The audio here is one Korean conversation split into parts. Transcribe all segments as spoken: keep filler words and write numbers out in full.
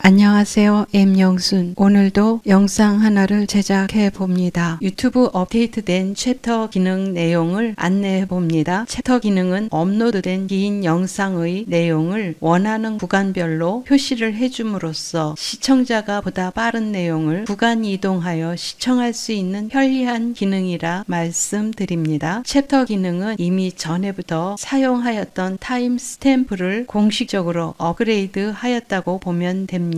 안녕하세요. 엠영순. 오늘도 영상 하나를 제작해 봅니다. 유튜브 업데이트된 챕터 기능 내용을 안내해 봅니다. 챕터 기능은 업로드된 긴 영상의 내용을 원하는 구간별로 표시를 해줌으로써 시청자가 보다 빠른 내용을 구간 이동하여 시청할 수 있는 편리한 기능이라 말씀드립니다. 챕터 기능은 이미 전에부터 사용하였던 타임 스탬프를 공식적으로 업그레이드 하였다고 보면 됩니다.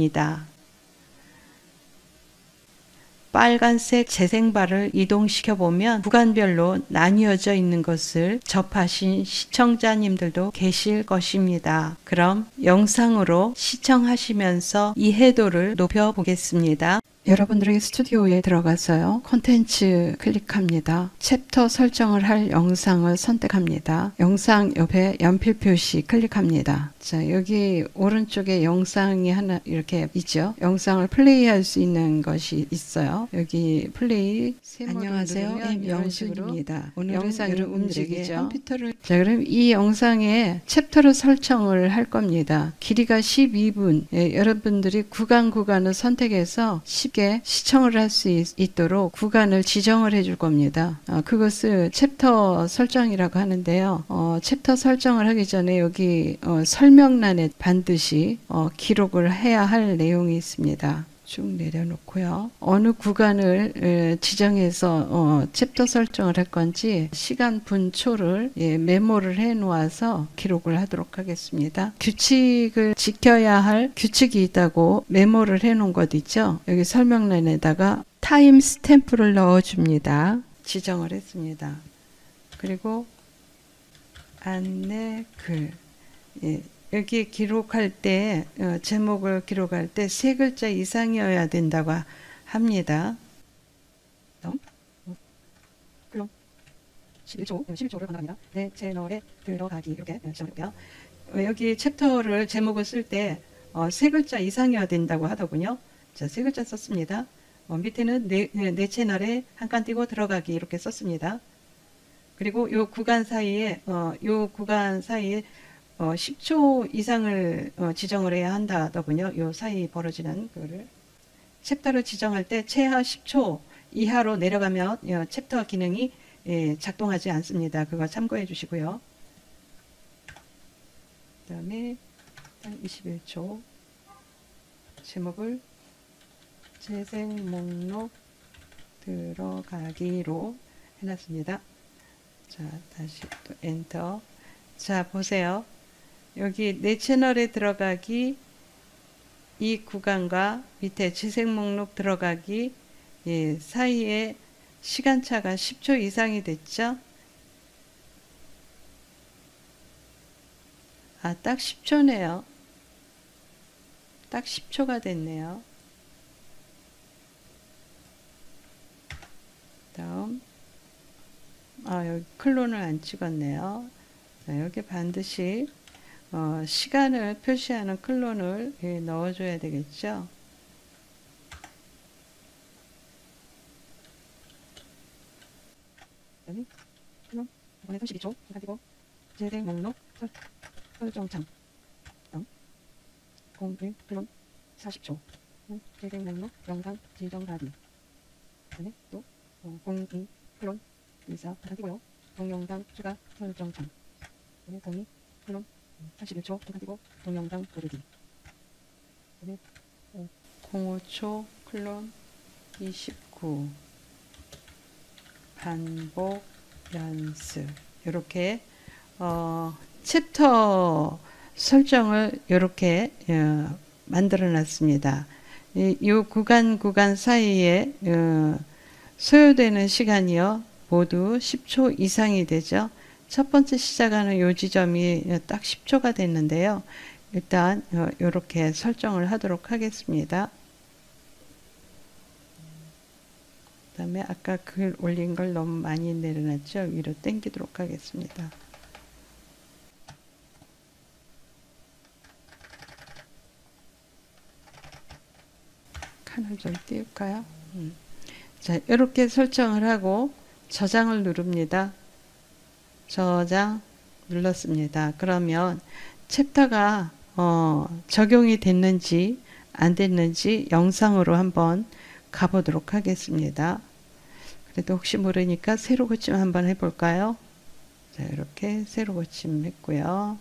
빨간색 재생바를 이동시켜 보면 구간별로 나뉘어져 있는 것을 접하신 시청자님들도 계실 것입니다. 그럼 영상으로 시청하시면서 이해도를 높여 보겠습니다. 여러분들에게 스튜디오에 들어가서요. 콘텐츠 클릭합니다. 챕터 설정을 할 영상을 선택합니다. 영상 옆에 연필 표시 클릭합니다. 자, 여기 오른쪽에 영상이 하나 이렇게 있죠. 영상을 플레이할 수 있는 것이 있어요. 여기 플레이. 안녕하세요. 엠영순입니다. 오늘 영상을 움직이죠. 컴퓨터를. 자, 그럼 이 영상에 챕터를 설정을 할 겁니다. 길이가 십이 분. 예, 여러분들이 구간 구간을 선택해서 쉽게 시청을 할 수 있도록 구간을 지정을 해줄 겁니다. 어, 그것을 챕터 설정이라고 하는데요. 어, 챕터 설정을 하기 전에 여기 어, 설명란에 반드시 어, 기록을 해야 할 내용이 있습니다. 쭉 내려놓고요. 어느 구간을 에, 지정해서 어, 챕터 설정을 할 건지 시간 분초를 예, 메모를 해 놓아서 기록을 하도록 하겠습니다. 규칙을 지켜야 할 규칙이 있다고 메모를 해 놓은 것 있죠. 여기 설명란에다가 타임 스탬프를 넣어 줍니다. 지정을 했습니다. 그리고 안내 글. 예. 여기 기록할 때 어, 제목을 기록할 때 세 글자 이상이어야 된다고 합니다. 그럼 십일 초, 십일 초를 반갑니다. 내 채널에 들어가기 이렇게 시작할게요. 여기 챕터를 제목을 쓸 때 어, 세 글자 이상이어야 된다고 하더군요. 자, 세 글자 썼습니다. 어, 밑에는 내, 내 채널에 한 칸 띄고 들어가기 이렇게 썼습니다. 그리고 요 구간 사이에 어, 요 구간 사이에 어, 십 초 이상을 어, 지정을 해야 한다더군요. 요 사이 벌어지는 거를. 챕터를 지정할 때 최하 십 초 이하로 내려가면 어, 챕터 기능이 예, 작동하지 않습니다. 그거 참고해 주시고요. 그 다음에 이십일 초 제목을 재생 목록 들어가기로 해놨습니다. 자, 다시 또 엔터. 자, 보세요. 여기 내 채널에 들어가기 이 구간과 밑에 재생 목록 들어가기 예, 사이에 시간차가 십 초 이상이 됐죠. 아, 딱 십 초네요. 딱 십 초가 됐네요. 다음 아, 여기 클론을 안 찍었네요. 자, 여기 반드시 어, 시간을 표시하는 클론을 예, 넣어줘야 되겠죠. 여기 클론 이번에 삼십이 초 가지고 재생 목록 설, 설정창 공일 클론 사십 초 재생 목록 영상 지정하기 그다음에 또 어, 공이 클론 이사 가지고요. 동영상 추가 설정창 공이 클론 사십일 초 가지고 동영상 고르기 공오 초 클론 이십구 반복 연습 이렇게 어, 챕터 설정을 이렇게 어, 만들어 놨습니다. 이, 이 구간 구간 사이에 어, 소요되는 시간이요 모두 십 초 이상이 되죠. 첫 번째 시작하는 요 지점이 딱 십 초가 됐는데요. 일단 이렇게 설정을 하도록 하겠습니다. 그 다음에 아까 글 올린 걸 너무 많이 내려놨죠. 위로 당기도록 하겠습니다. 칸을 좀 띄울까요? 음. 자, 이렇게 설정을 하고 저장을 누릅니다. 저장 눌렀습니다. 그러면 챕터가 어, 적용이 됐는지 안 됐는지 영상으로 한번 가보도록 하겠습니다. 그래도 혹시 모르니까 새로 고침 한번 해볼까요? 자, 이렇게 새로 고침 했고요.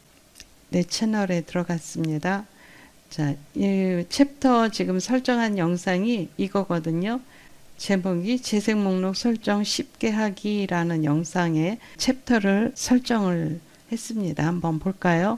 내 채널에 들어갔습니다. 자, 이 챕터 지금 설정한 영상이 이거거든요. 제목이 재생 목록 설정 쉽게 하기라는 영상에 챕터를 설정을 했습니다. 한번 볼까요?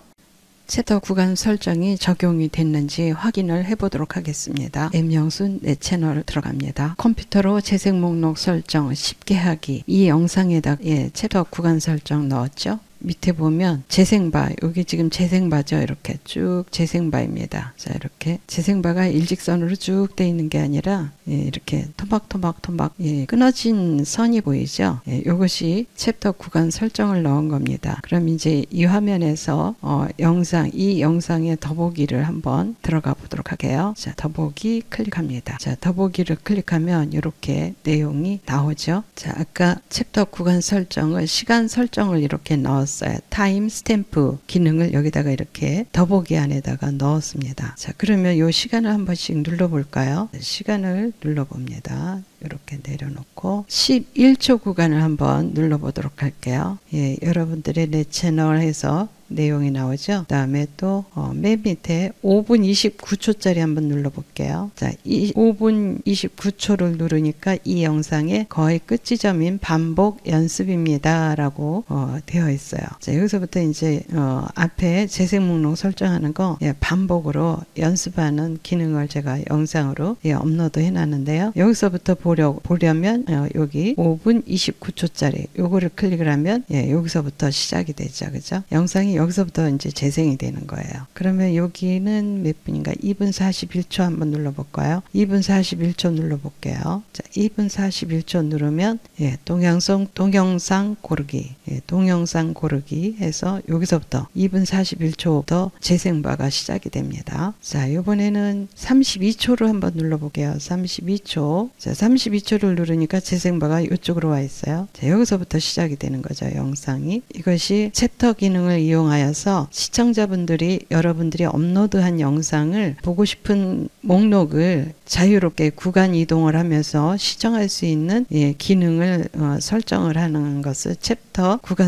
챕터 구간 설정이 적용이 됐는지 확인을 해보도록 하겠습니다. 엠영순 내 채널 들어갑니다. 컴퓨터로 재생 목록 설정 쉽게 하기, 이 영상에다 예, 챕터 구간 설정 넣었죠. 밑에 보면 재생바, 여기 지금 재생바죠. 이렇게 쭉 재생바입니다. 자, 이렇게 재생바가 일직선으로 쭉 돼 있는 게 아니라 예, 이렇게 토막토막토막 예, 끊어진 선이 보이죠. 예, 이것이 챕터 구간 설정을 넣은 겁니다. 그럼 이제 이 화면에서 어, 영상, 이 영상의 더보기를 한번 들어가 보도록 할게요. 자, 더보기 클릭합니다. 자, 더보기를 클릭하면 이렇게 내용이 나오죠. 자, 아까 챕터 구간 설정을 시간 설정을 이렇게 넣었어요. 타임 스탬프 기능을 여기다가 이렇게 더보기 안에다가 넣었습니다. 자, 그러면 이 시간을 한 번씩 눌러볼까요? 시간을 눌러봅니다. 이렇게 내려놓고 십일 초 구간을 한번 눌러보도록 할게요. 예, 여러분들의 내 채널 해서 내용이 나오죠. 그 다음에 또 어, 맨 밑에 오 분 이십구 초짜리 한번 눌러볼게요. 자, 이 오 분 이십구 초를 누르니까 이 영상의 거의 끝 지점인 반복 연습입니다 라고 어, 되어 있어요. 자, 여기서부터 이제 어, 앞에 재생 목록 설정하는 거 예, 반복으로 연습하는 기능을 제가 영상으로 예, 업로드 해놨는데요. 여기서부터 보려, 보려면 어, 여기 오 분 이십구 초짜리 요거를 클릭을 하면 예, 여기서부터 시작이 되죠. 그죠? 영상이 여기서부터 이제 재생이 되는 거예요. 그러면 여기는 몇 분인가? 이 분 사십일 초 한번 눌러볼까요? 이 분 사십일 초 눌러볼게요. 자, 이 분 사십일 초 누르면 예, 동영상 동영상 고르기, 예, 동영상 고르기 해서 여기서부터 이 분 사십일 초부터 재생바가 시작이 됩니다. 자, 이번에는 삼십이 초를 한번 눌러볼게요. 삼십이 초. 자, 삼십이 초를 누르니까 재생바가 이쪽으로 와 있어요. 자, 여기서부터 시작이 되는 거죠. 영상이. 이것이 챕터 기능을 이용 하여서 시청자분들이 여러분들이 업로드한 영상을 보고 싶은 목록을 자유롭게 구간 이동을 하면서 시청할 수 있는 예, 기능을 어, 설정을 하는 것을 챕터 구간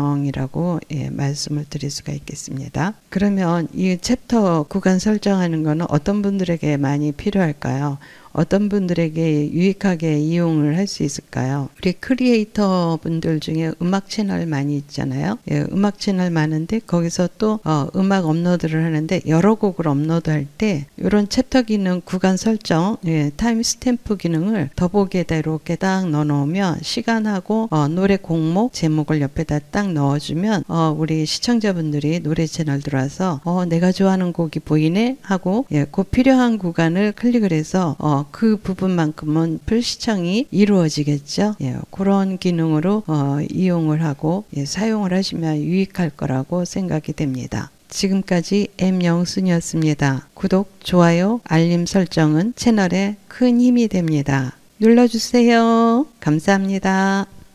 설정이라고 예, 말씀을 드릴 수가 있겠습니다. 그러면 이 챕터 구간 설정하는 것은 어떤 분들에게 많이 필요할까요? 어떤 분들에게 유익하게 이용을 할 수 있을까요? 우리 크리에이터 분들 중에 음악 채널 많이 있잖아요. 예, 음악 채널 많은데 거기서 또 어, 음악 업로드를 하는데 여러 곡을 업로드할 때 이런 챕터 기능 구간 설정 예, 타임 스탬프 기능을 더보기에다 이렇게 딱 넣어 놓으면 시간하고 어, 노래 곡목 제목을 옆에다 딱 넣어주면 어, 우리 시청자분들이 노래 채널 들어와서 어, 내가 좋아하는 곡이 보이네 하고 예, 그 필요한 구간을 클릭을 해서 어, 그 부분만큼은 풀시청이 이루어지겠죠. 예, 그런 기능으로 어, 이용을 하고 예, 사용을 하시면 유익할 거라고 생각이 됩니다. 지금까지 엠영순이었습니다. 구독, 좋아요, 알림 설정은 채널에 큰 힘이 됩니다. 눌러주세요. 감사합니다.